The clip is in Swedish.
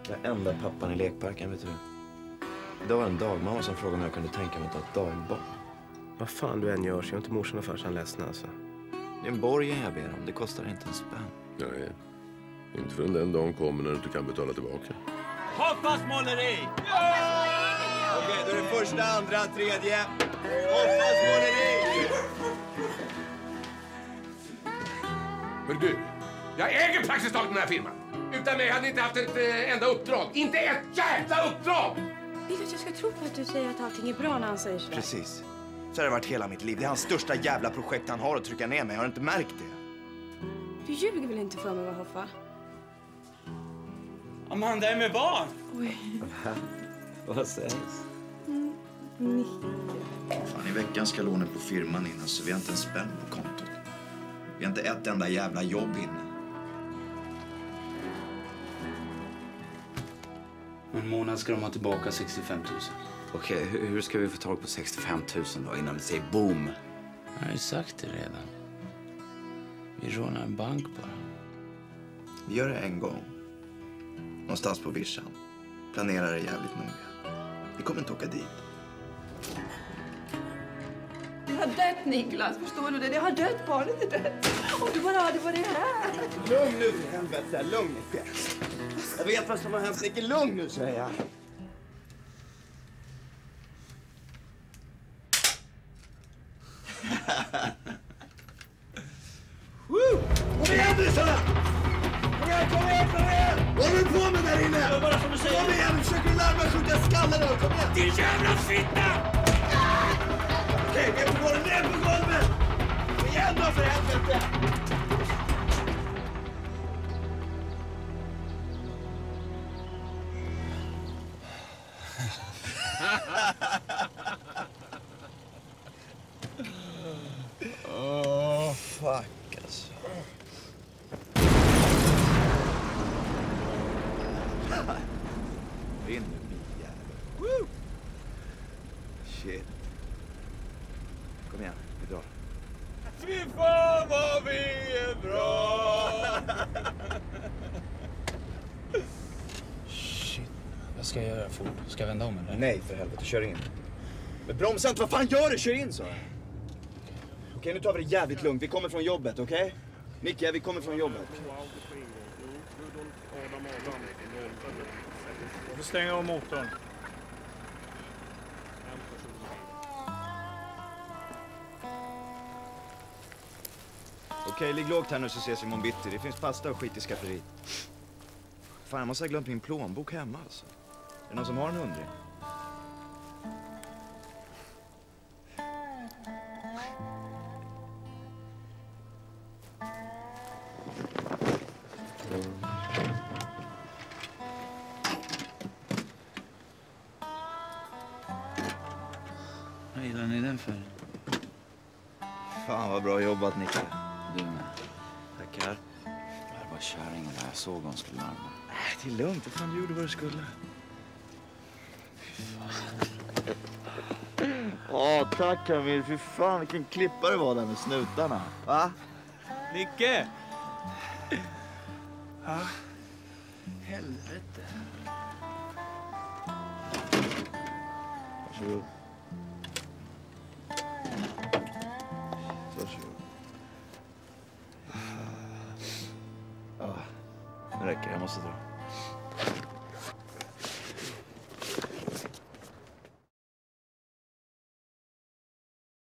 enda pappan i lekparken, vet du. Det var en dagmamma som frågade om jag kunde tänka mig att ta ett dagbarn. Vad fan du än gör så är inte morsan och farsan ledsna alltså. Det är en borgen jag ber om. Det kostar inte en spänn. Nej, inte förrän den dagen kommer när du inte kan betala tillbaka. Hoppas måleri! Ja! Okej, då är det första, andra, tredje. Hoppas måleri! Men du, jag äger praktiskt taget den här firman. Utan mig hade ni inte haft ett enda uppdrag. Inte ett jävla uppdrag! Vill du att jag ska tro på att du säger att allting är bra när han säger så? Precis. Så har det varit hela mitt liv. Det är hans största jävla projekt han har att trycka ner mig. Jag har inte märkt det. Du ljuger väl inte för mig, va, Hoffa? Amanda är med barn! Oj. Vad sägs? Fan, i veckan ska lånet på firman in, så vi har inte en spänn på kontot. Vi har inte ett enda jävla jobb inne. En månad ska de ha tillbaka 65 000. Okej, hur ska vi få tag på 65 000 då innan vi säger boom? Jag har ju sagt det redan. Vi rånar en bank bara. Vi gör det en gång. Någonstans på vischan. Planerar det jävligt noga. Vi kommer inte åka dit. Det har dött, Niklas. Förstår du det? Det har dött. Barnet är dött. Om du bara hade varit här. Lugn nu, för helvete. Lugn dig. Jag vet vad som har hänt. Nicke, lugn nu, säger jag. Woo! Kom igen, ryssarna! Kom igen! Vad håller du på med där inne? Det är bara som du säger. Kom igen, försöker larma och skjuta skallen av. Kom igen! Din jävla fitta! Okej, vi går ner på golvet! Kom igen då, för helvete! Åh, fuck alltså. In nu, min jävel. Woo! Shit. Kom igen, vi drar. Fy fan vad vi är bra! Shit. Vad ska jag göra fort? Ska jag vända om eller? Nej, för helvete, kör in. Men bromsa inte, vad fan gör du? Kör in, så. Okej, nu tar vi det jävligt lugnt. Vi kommer från jobbet, okej? Micke, vi kommer från jobbet. Vi stänger av motorn. Okej, ligg lågt här nu så ses vi imorgon bitti. Det finns pasta och skit i skafferiet. Fan, jag måste ha glömt min plånbok hemma alltså. Är det någon som har en 100? Vad gillar ni den för? Fan vad bra jobbat, Nicke. Du med. Tackar. Det var kärringen där. Jag såg hon skulle larma. Det är lugnt. Vad fan, du gjorde vad du skulle. Åh, tack Camille. Fy fan, vilken klippa det var där med snutarna. Va? Nicke! Helvete. Varsågod. Varsågod. Ja, det räcker. Jag måste dra.